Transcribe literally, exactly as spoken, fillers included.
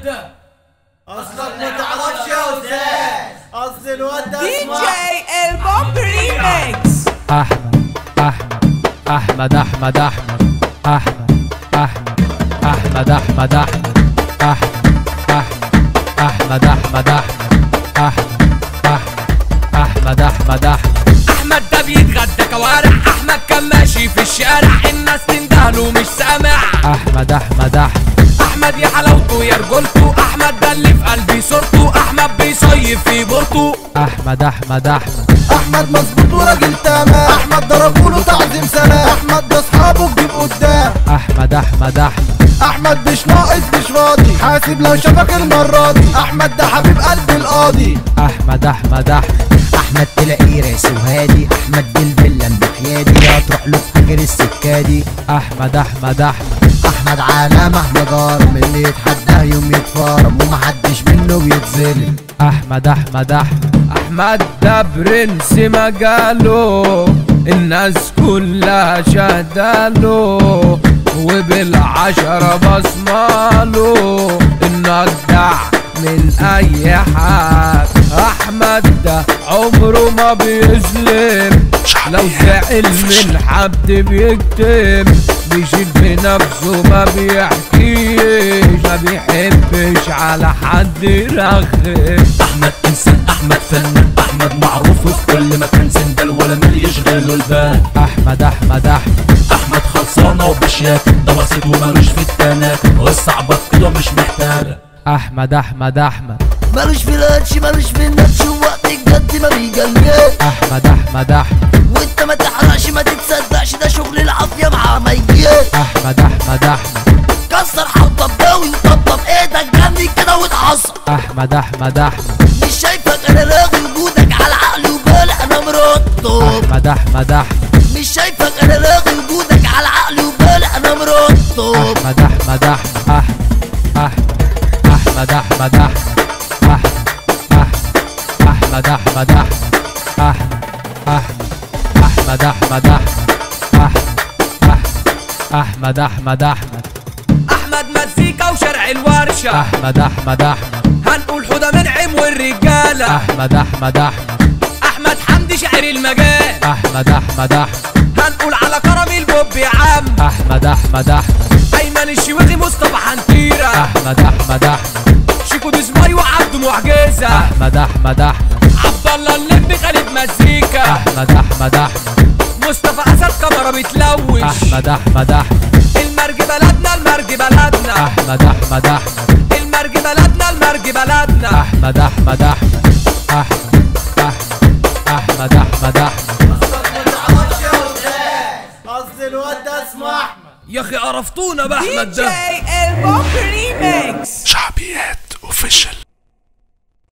ده اصلك ما تعرفش يا استاذ، اصل الواد ده دي جي البوب ريميكس. احمد احمد احمد احمد احمد احمد احمد احمد احمد احمد احمد احمد احمد احمد احمد احمد احمد ده بيتغدى كوارع، احمد كان ماشي في الشارع الناس تندهله مش سامع. احمد احمد احمد احمد يا حلاوته يا رجولته، احمد ده اللي في قلبي صورته، احمد بيصيف في بورته. احمد احمد احمد احمد مظبوط وراجل تمام، احمد ضربوله تعظيم سلام، احمد ده اصحابه تجيب قدام. احمد احمد احمد احمد مش ناقص مش فاضي، حاسب لو شافك المره دي، احمد ده حبيب قلب القاضي. احمد احمد احمد احمد تلاقيه راسي وهادي، احمد بالفيلم بحيادي، لا تروح له في حجر السكادي. احمد احمد احمد احمد علامة مهما اللي يتحداه يوم يتفارم، ومحدش منه بيتظلم. احمد احمد احمد احمد ده برنس مجاله، الناس كلها شهداله، وبالعشرة بصماله، النجدع من اي حد. احمد ده عمره ما بيظلم، لو زعل من حد بيكتم، بيشيل بنفسه ما بيحكيش، ما بيحبش على حد يرخم. احمد انسان، احمد فنان، احمد معروف في كل مكان، سندل ولا مال يشغله البال. احمد احمد احمد احمد خلصانه وبشياكه، ده بسيط ومالوش في التناكه، والصعبه كده مش محتاجه. احمد احمد احمد مالوش في القدش مالوش في النبش، ووقت الجد ما بيجلجاش. احمد احمد احمد وانت ما تحرقش ما تتصدقش، ده شغل العافيه مع ما يجيش. احمد احمد احمد كسر حطب داوي وطبطب ايدك جنبي كده واتعصب. احمد احمد احمد مش شايفك انا لاغي وجودك على عقلي وبالي انا مرطب. احمد احمد احمد مش شايفك انا لاغي وجودك على عقلي وبالي انا مرطب. احمد احمد احمد احمد احمد احمد احمد احمد احمد احمد احمد احمد احمد احمد احمد احمد احمد مزيكا وشرع الورشه، احمد احمد احمد هنقول حوده منعم والرجاله. احمد احمد احمد احمد حمدي شاعر المجال، احمد احمد احمد هنقول على كرم البوب يا عم. احمد احمد احمد ايمن الشويغي مصطفى حنتيره، احمد احمد احمد شيكو دزماي وعبد معجزه، احمد احمد احمد عبد الله اللمبي خالد مزيكا، احمد احمد احمد مصطفى اسد كاميرا بتلوش. احمد احمد احمد المرج بلدنا المرج بلدنا، احمد احمد احمد المرج بلدنا المرج بلدنا. احمد احمد احمد احمد احمد احمد احمد اصلك ما تعرفش يا استاذ، اصل الواد ده اسمه احمد. يا اخي قرفتونا دي باحمد ده. جي البوب ريميكس. شعبيات اوفيشال.